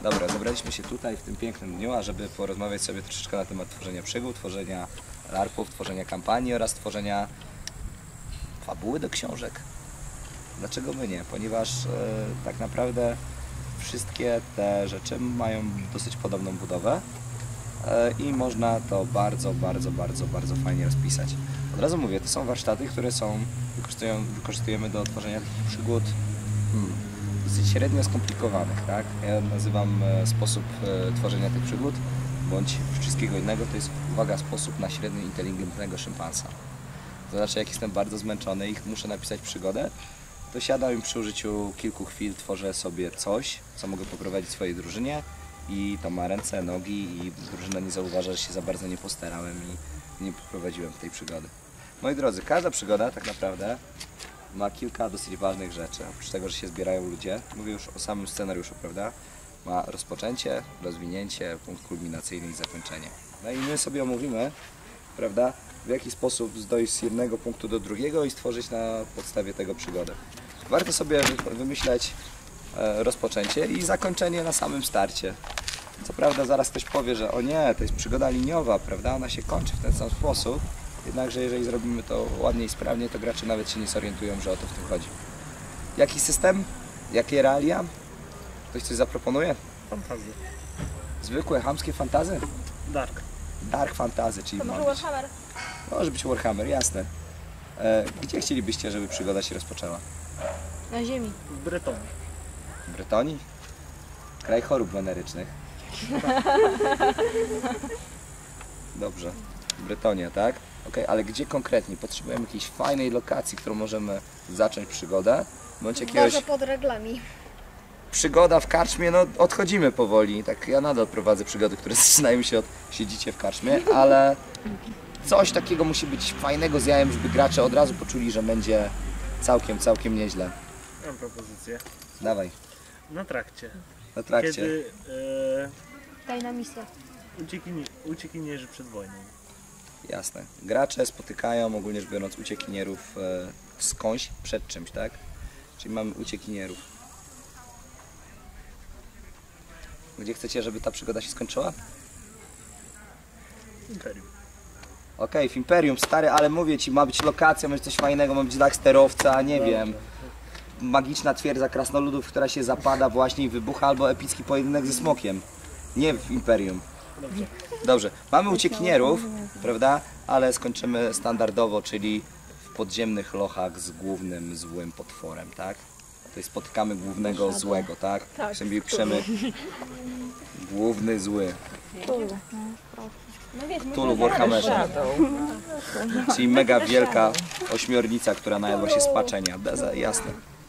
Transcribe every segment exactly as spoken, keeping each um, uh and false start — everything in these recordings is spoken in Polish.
Dobra, zebraliśmy się tutaj w tym pięknym dniu, ażeby porozmawiać sobie troszeczkę na temat tworzenia przygód, tworzenia larpów, tworzenia kampanii oraz tworzenia fabuły do książek. Dlaczego my nie? Ponieważ e, tak naprawdę wszystkie te rzeczy mają dosyć podobną budowę e, i można to bardzo, bardzo, bardzo, bardzo fajnie rozpisać. Od razu mówię, to są warsztaty, które są, wykorzystujemy do tworzenia takich przygód hmm, dosyć średnio skomplikowanych, tak? Ja nazywam e, sposób e, tworzenia tych przygód, bądź wszystkiego innego, to jest, uwaga, sposób na średnio inteligentnego szympansa. To znaczy, jak jestem bardzo zmęczony i muszę napisać przygodę, to siadam i przy użyciu kilku chwil tworzę sobie coś, co mogę poprowadzić swojej drużynie i to ma ręce, nogi i drużyna nie zauważa, że się za bardzo nie postarałem i nie poprowadziłem tej przygody. Moi drodzy, każda przygoda tak naprawdę ma kilka dosyć ważnych rzeczy. Oprócz tego, że się zbierają ludzie, mówię już o samym scenariuszu, prawda? Ma rozpoczęcie, rozwinięcie, punkt kulminacyjny i zakończenie. No i my sobie omówimy, prawda, w jaki sposób dojść z jednego punktu do drugiego i stworzyć na podstawie tego przygodę. Warto sobie wymyśleć rozpoczęcie i zakończenie na samym starcie. Co prawda zaraz ktoś powie, że o nie, to jest przygoda liniowa, prawda, ona się kończy w ten sam sposób. Jednakże jeżeli zrobimy to ładnie i sprawnie, to gracze nawet się nie zorientują, że o to w tym chodzi. Jaki system? Jakie realia? Ktoś coś zaproponuje? Fantazy. Zwykłe, chamskie fantazy? Dark. Dark fantazy, czyli To może może być, Warhammer. może być Warhammer, jasne. E, gdzie chcielibyście, żeby przygoda się rozpoczęła? Na ziemi. W Bretonii. W Bretonii? Kraj chorób wenerycznych. Dobrze. Bretonia, tak? Ok, ale gdzie konkretnie? Potrzebujemy jakiejś fajnej lokacji, którą możemy zacząć przygodę, bądź jakiegoś... Może pod reglami. Przygoda w karczmie, no odchodzimy powoli. Tak, ja nadal prowadzę przygody, które zaczynają się od siedzicie w karczmie, ale coś takiego musi być fajnego z jajem, żeby gracze od razu poczuli, że będzie całkiem, całkiem nieźle. Mam propozycję. Dawaj, Na trakcie. na trakcie. Kiedy Tajna misja. e, uciekini, uciekinierzy przed wojną. Jasne. Gracze spotykają, ogólnie rzecz biorąc, uciekinierów e, skądś przed czymś, tak? Czyli mamy uciekinierów. Gdzie chcecie, żeby ta przygoda się skończyła? Imperium. Okej, okay, w Imperium, stary, ale mówię Ci, ma być lokacja, ma być coś fajnego, ma być dach sterowca, nie Dobrze. wiem. Magiczna twierdza krasnoludów, która się zapada właśnie i wybucha, albo epicki pojedynek ze smokiem. Nie w Imperium. Dobrze. Dobrze, mamy uciekinierów, prawda? Ale skończymy standardowo, czyli w podziemnych lochach z głównym złym potworem, tak? Tutaj spotykamy głównego złego, tak? Tak. Sobie piszemy główny zły. No wiesz, Cthulhu w Warhammerze. Czyli mega wielka ośmiornica, która najadła się spaczenia. Beza, jasne.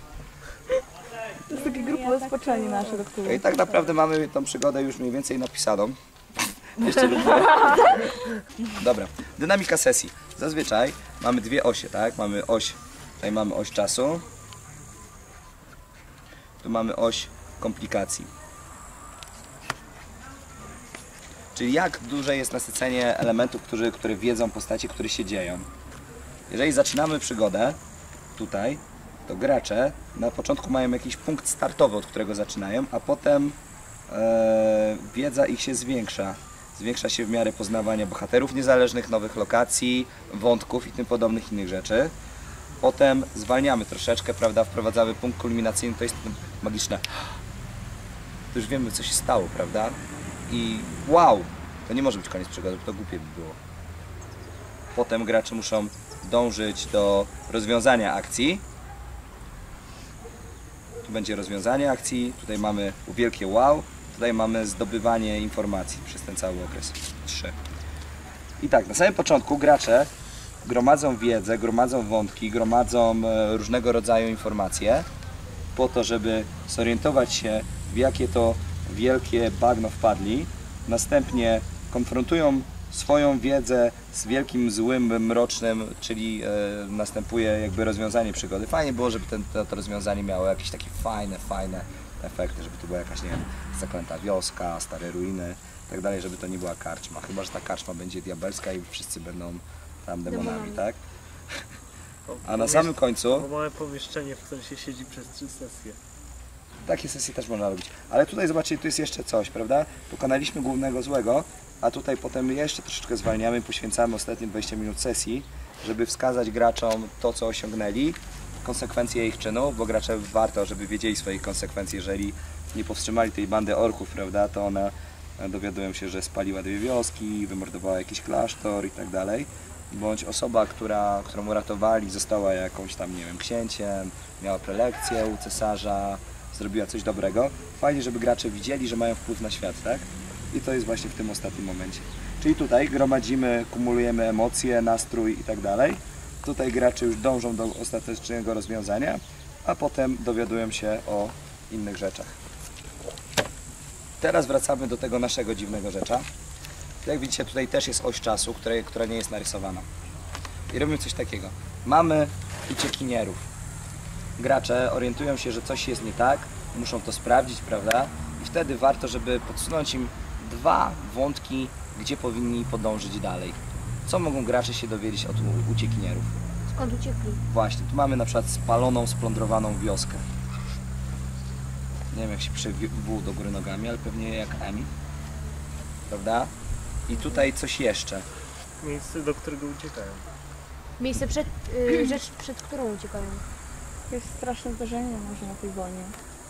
To jest takie grupowe rozpoczęcie nasze, do którego... I tak naprawdę mamy tą przygodę już mniej więcej napisaną. Jeszcze lubię. Dobra, dynamika sesji. Zazwyczaj mamy dwie osie, tak? Mamy oś, tutaj mamy oś czasu. Tu mamy oś komplikacji. Czyli jak duże jest nasycenie elementów, które, które wiedzą postacie, które się dzieją. Jeżeli zaczynamy przygodę tutaj, to gracze na początku mają jakiś punkt startowy, od którego zaczynają, a potem e, wiedza ich się zwiększa. Zwiększa się w miarę poznawania bohaterów niezależnych, nowych lokacji, wątków i tym podobnych innych rzeczy. Potem zwalniamy troszeczkę, prawda, wprowadzamy punkt kulminacyjny, to jest magiczne. To już wiemy, co się stało, prawda? I wow, to nie może być koniec przygody, bo to głupie by było. Potem gracze muszą dążyć do rozwiązania akcji. Tu będzie rozwiązanie akcji, tutaj mamy wielkie wow, tutaj mamy zdobywanie informacji przez ten cały okres. Trzy. I tak, na samym początku gracze gromadzą wiedzę, gromadzą wątki, gromadzą różnego rodzaju informacje po to, żeby zorientować się, w jakie to wielkie bagno wpadli. Następnie konfrontują swoją wiedzę z wielkim złym, mrocznym, czyli e, następuje jakby rozwiązanie przygody. Fajnie było, żeby ten, to, to rozwiązanie miało jakieś takie fajne, fajne efekty, żeby to była jakaś, nie wiem, zaklęta wioska, stare ruiny i tak dalej, żeby to nie była karczma. Chyba że ta karczma będzie diabelska i wszyscy będą tam demonami, tak? A na samym końcu... Bo małe pomieszczenie, w którym się siedzi przez trzy sesje. Takie sesje też można robić. Ale tutaj zobaczcie, tu jest jeszcze coś, prawda? Pokonaliśmy głównego złego, a tutaj potem jeszcze troszeczkę zwalniamy, poświęcamy ostatnie dwadzieścia minut sesji, żeby wskazać graczom to, co osiągnęli, konsekwencje ich czynów, bo gracze warto, żeby wiedzieli swoich konsekwencji. Jeżeli nie powstrzymali tej bandy orków, prawda, to ona dowiadują się, że spaliła dwie wioski, wymordowała jakiś klasztor i tak dalej. Bądź osoba, która, którą uratowali, została jakąś tam, nie wiem, księciem, miała prelekcję u cesarza, zrobiła coś dobrego. Fajnie, żeby gracze widzieli, że mają wpływ na świat, tak? I to jest właśnie w tym ostatnim momencie. Czyli tutaj gromadzimy, kumulujemy emocje, nastrój i tak dalej. Tutaj gracze już dążą do ostatecznego rozwiązania, a potem dowiadują się o innych rzeczach. Teraz wracamy do tego naszego dziwnego rzecza. Jak widzicie, tutaj też jest oś czasu, której, która nie jest narysowana. I robimy coś takiego. Mamy uciekinierów. Gracze orientują się, że coś jest nie tak, muszą to sprawdzić, prawda? I wtedy warto, żeby podsunąć im dwa wątki, gdzie powinni podążyć dalej. Co mogą gracze się dowiedzieć od uciekinierów? Skąd uciekli? Właśnie, tu mamy na przykład spaloną, splądrowaną wioskę. Nie wiem, jak się pisze W do góry nogami, ale pewnie jak M. Prawda? I tutaj coś jeszcze. Miejsce, do którego uciekają. Miejsce przed, y, rzecz, przed którą uciekają. Jest straszne zdarzenie może na tej wojnie.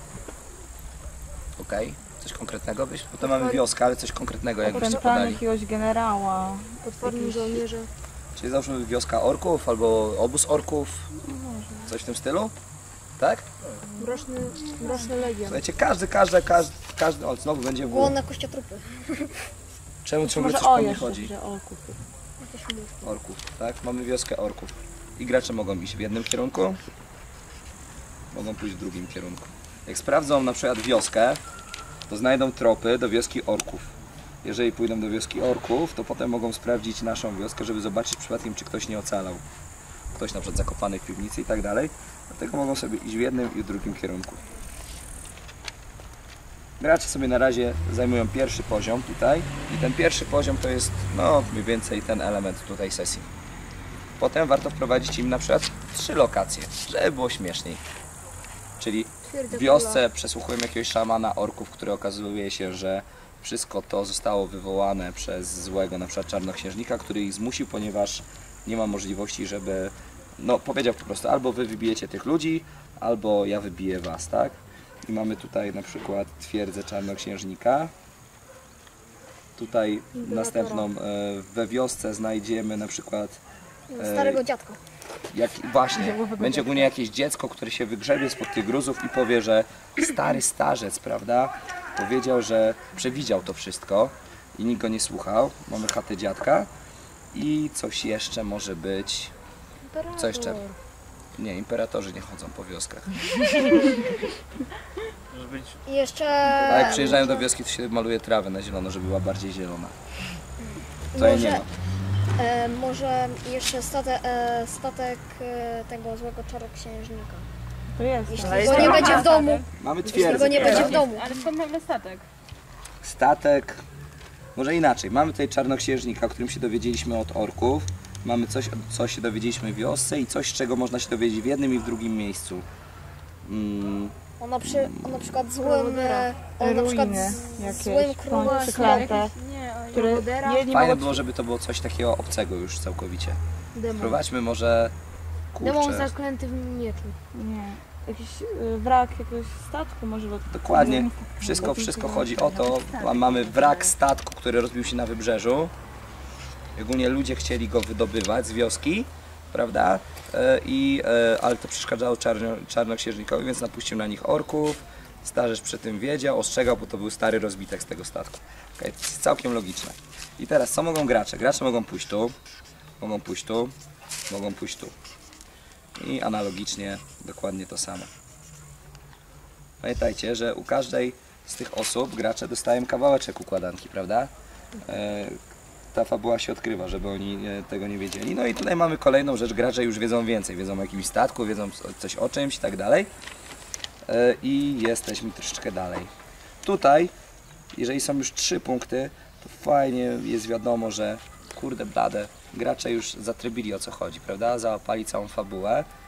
Okej? Coś konkretnego byś? Potem mamy wioskę, ale coś konkretnego, jakbyście Opętanie podali. jakiegoś generała. Potworni Jakiś- żołnierze. Czyli załóżmy wioska orków albo obóz orków. Coś w tym stylu? Tak? Mroczny, mroczny legion. Słuchajcie, każdy, każdy, każdy, każdy, o, znowu będzie W. Głodne kościotrupy. Czemu ciągle Może coś po o mnie jeszcze, chodzi? że o kupy. Jakieś mów. Orków, tak? Mamy wioskę orków. I gracze mogą iść w jednym kierunku, mogą pójść w drugim kierunku. Jak sprawdzą na przykład wioskę, to znajdą tropy do wioski orków. Jeżeli pójdą do wioski orków, to potem mogą sprawdzić naszą wioskę, żeby zobaczyć przypadkiem, czy ktoś nie ocalał. Ktoś na przykład zakopany w piwnicy i tak dalej. Dlatego mogą sobie iść w jednym i w drugim kierunku. Gracze sobie na razie zajmują pierwszy poziom tutaj i ten pierwszy poziom to jest no mniej więcej ten element tutaj sesji. Potem warto wprowadzić im na przykład trzy lokacje, żeby było śmieszniej. Czyli w wiosce przesłuchują jakiegoś szamana orków, który okazuje się, że wszystko to zostało wywołane przez złego na przykład czarnoksiężnika, który ich zmusił, ponieważ nie ma możliwości, żeby no powiedział po prostu albo wy wybijecie tych ludzi, albo ja wybiję was, tak? I mamy tutaj na przykład twierdzę czarnoksiężnika. Tutaj Imperatora. następną e, we wiosce znajdziemy na przykład Starego dziadka. jak, właśnie, będzie ogólnie jakieś dziecko, które się wygrzebie spod tych gruzów i powie, że stary starzec, prawda, powiedział, że przewidział to wszystko i nikt go nie słuchał. Mamy chatę dziadka i coś jeszcze może być. Co jeszcze? Nie, imperatorzy nie chodzą po wioskach. Żeby być I jeszcze... A jak przyjeżdżają do wioski, to się maluje trawę na zielono, żeby była bardziej zielona. To jej nie ma. E, może jeszcze state, e, statek e, tego złego czarnoksiężnika. To jest. Jeśli ale go jest nie taka- będzie w domu, Mamy jeśli twierdzę. go nie będzie prawda? w domu. Ale skąd nagle statek? Statek, może inaczej, mamy tutaj czarnoksiężnika, o którym się dowiedzieliśmy od orków. Mamy coś, co się dowiedzieliśmy w wiosce i coś, czego można się dowiedzieć w jednym i w drugim miejscu. Mm, On na, przy, on na przykład złym... e, On na Ruiny przykład z, jakieś, złym bądź królem... przeklęte, Nie, ale które Jodera. jedni fajne mogą... było, żeby to było coś takiego obcego już całkowicie. Demon. Wprowadźmy może, Demon kurczę, zaklęty w mieczu. Nie, jakiś y, wrak jakiegoś statku może lot... dokładnie, wszystko, wszystko chodzi o to, a mamy wrak statku, który rozbił się na wybrzeżu. Ogólnie ludzie chcieli go wydobywać z wioski, prawda? E, I, e, ale to przeszkadzało czarno, czarnoksiężnikowi, więc napuścił na nich orków. Starzec przy tym wiedział, ostrzegał, bo to był stary rozbitek z tego statku. Okay, to jest całkiem logiczne. I teraz co mogą gracze? Gracze mogą pójść tu, mogą pójść tu, mogą pójść tu. I analogicznie dokładnie to samo. Pamiętajcie, że u każdej z tych osób gracze dostają kawałeczek układanki, prawda? E, ta fabuła się odkrywa, żeby oni e, tego nie wiedzieli. No i tutaj mamy kolejną rzecz, gracze już wiedzą więcej, wiedzą o jakimś statku, wiedzą coś o czymś i tak dalej. E, I jesteśmy troszeczkę dalej. Tutaj, jeżeli są już trzy punkty, to fajnie jest wiadomo, że kurde blade, gracze już zatrybili o co chodzi, prawda? Załapali całą fabułę.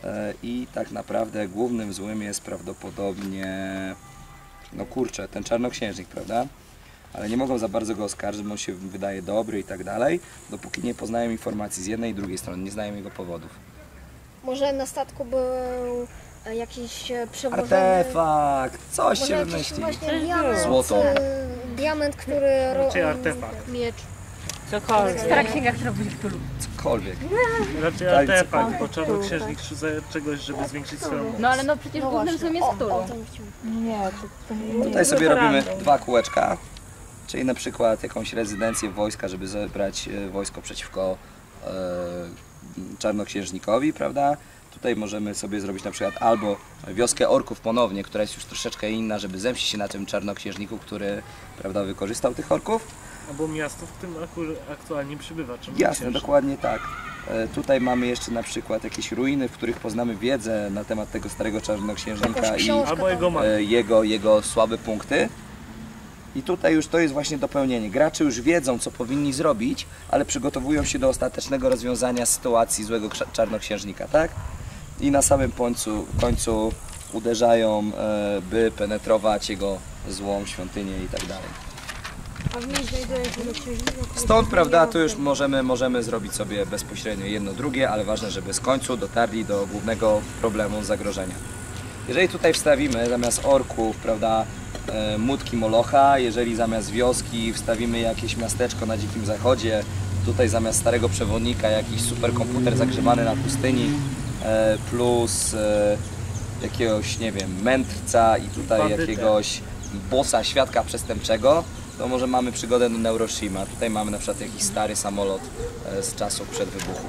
E, I tak naprawdę głównym złym jest prawdopodobnie, no kurczę, ten czarnoksiężnik, prawda? Ale nie mogą za bardzo go oskarżyć, bo on się wydaje dobry i tak dalej, dopóki nie poznają informacji z jednej i drugiej strony, nie znają jego powodów. Może na statku był e, jakiś e, przewożony... Artefakt! Coś Może się jakiś wymyśli. właśnie diament, Złoto. e, diament, który... ro- Raczej artefakt. Miecz. Cokolwiek. Stara księga, która będzie Cthulhu. Cokolwiek. Raczej Tak, artefakt, bo czarnoksiężnik szuka czegoś, żeby zwiększyć swoją moc. No ale no przecież No głównym właśnie, złym jest o, o Cthulhu. tym chciałam. Nie, to, to nie Tutaj sobie robimy dwa kółeczka, czyli na przykład jakąś rezydencję wojska, żeby zebrać e, wojsko przeciwko e, czarnoksiężnikowi, prawda? Tutaj możemy sobie zrobić na przykład albo wioskę orków ponownie, która jest już troszeczkę inna, żeby zemścić się na tym czarnoksiężniku, który, prawda, wykorzystał tych orków. Albo miasto, w którym akur- aktualnie przybywa. Czym Jasne, księżnik. dokładnie tak. E, Tutaj mamy jeszcze na przykład jakieś ruiny, w których poznamy wiedzę na temat tego starego czarnoksiężnika Jakąś i książkę Albo jego tam. matkę. e, jego, jego słabe punkty. I tutaj już to jest właśnie dopełnienie. Gracze już wiedzą, co powinni zrobić, ale przygotowują się do ostatecznego rozwiązania sytuacji złego krza- czarnoksiężnika, tak? I na samym końcu, końcu uderzają, e, by penetrować jego złą świątynię i tak dalej. A w niej znajduje się do księżnika. Stąd, prawda, tu już możemy, możemy zrobić sobie bezpośrednio jedno, drugie, ale ważne, żeby z końcu dotarli do głównego problemu, zagrożenia. Jeżeli tutaj wstawimy zamiast orków, prawda, e, młotki Molocha, jeżeli zamiast wioski wstawimy jakieś miasteczko na dzikim zachodzie, tutaj zamiast starego przewodnika jakiś superkomputer zagrzebany na pustyni, e, plus e, jakiegoś, nie wiem, mędrca i tutaj Bandytę. jakiegoś bossa, świadka przestępczego, to może mamy przygodę do Neuroshima. Tutaj mamy na przykład jakiś stary samolot e, z czasów przed wybuchu.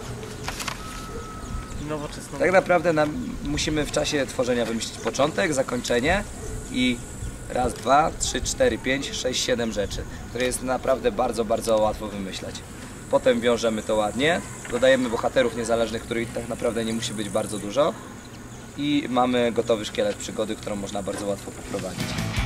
Nowoczesną. Tak naprawdę nam, musimy w czasie tworzenia wymyślić początek, zakończenie i raz, dwa, trzy, cztery, pięć, sześć, siedem rzeczy, które jest naprawdę bardzo, bardzo łatwo wymyśleć. Potem wiążemy to ładnie, dodajemy bohaterów niezależnych, których tak naprawdę nie musi być bardzo dużo i mamy gotowy szkielet przygody, którą można bardzo łatwo poprowadzić.